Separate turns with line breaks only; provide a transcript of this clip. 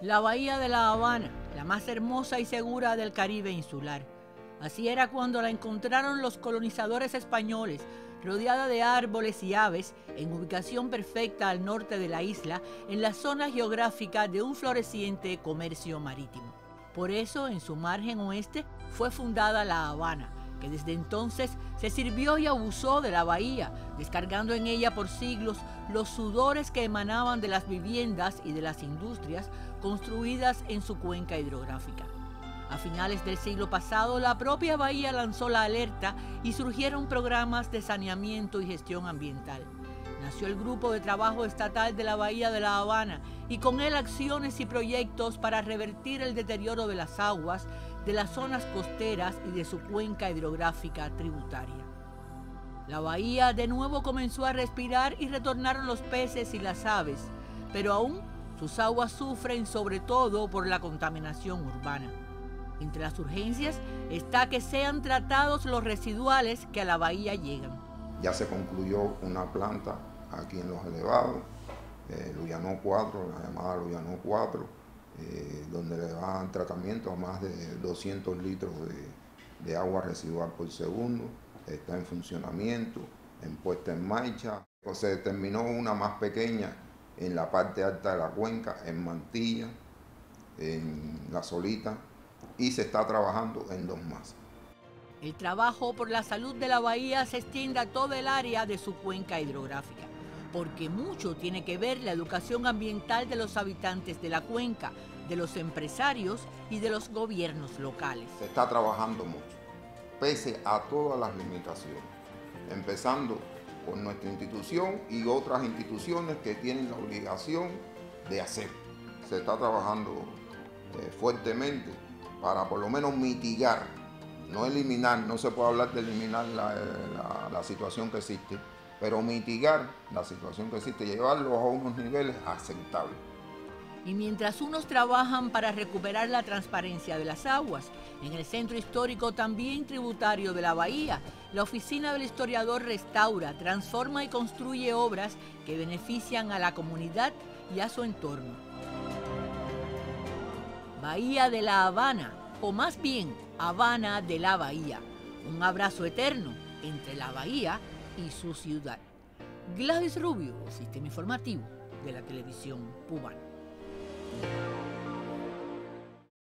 La bahía de La Habana, la más hermosa y segura del Caribe insular. Así era cuando la encontraron los colonizadores españoles, rodeada de árboles y aves, en ubicación perfecta al norte de la isla, en la zona geográfica de un floreciente comercio marítimo. Por eso, en su margen oeste, fue fundada La Habana, que desde entonces se sirvió y abusó de la bahía, descargando en ella por siglos los sudores que emanaban de las viviendas y de las industrias construidas en su cuenca hidrográfica. A finales del siglo pasado, la propia bahía lanzó la alerta y surgieron programas de saneamiento y gestión ambiental. Nació el Grupo de Trabajo Estatal de la Bahía de La Habana y con él acciones y proyectos para revertir el deterioro de las aguas, de las zonas costeras y de su cuenca hidrográfica tributaria. La bahía de nuevo comenzó a respirar y retornaron los peces y las aves, pero aún sus aguas sufren sobre todo por la contaminación urbana. Entre las urgencias está que sean tratados los residuales que a la bahía llegan.
Ya se concluyó una planta aquí en Los Elevados, Luyanó 4, la llamada Luyanó 4, donde le dan tratamiento a más de 200 litros de agua residual por segundo. Está en funcionamiento, en puesta en marcha. Se terminó una más pequeña en la parte alta de la cuenca, en Mantilla, en La Solita, y se está trabajando en 2 más.
El trabajo por la salud de la bahía se extiende a toda el área de su cuenca hidrográfica, porque mucho tiene que ver la educación ambiental de los habitantes de la cuenca, de los empresarios y de los gobiernos locales.
Se está trabajando mucho, pese a todas las limitaciones, empezando por nuestra institución y otras instituciones que tienen la obligación de hacer. Se está trabajando fuertemente para por lo menos mitigar, no eliminar, no se puede hablar de eliminar la situación que existe, pero mitigar la situación que existe, llevarlo a unos niveles aceptables.
Y mientras unos trabajan para recuperar la transparencia de las aguas, en el centro histórico también tributario de la bahía, la oficina del historiador restaura, transforma y construye obras que benefician a la comunidad y a su entorno. Bahía de La Habana, o más bien Habana de la Bahía, un abrazo eterno entre la bahía y su ciudad. Gladys Rubio, Sistema Informativo de la Televisión Cubana.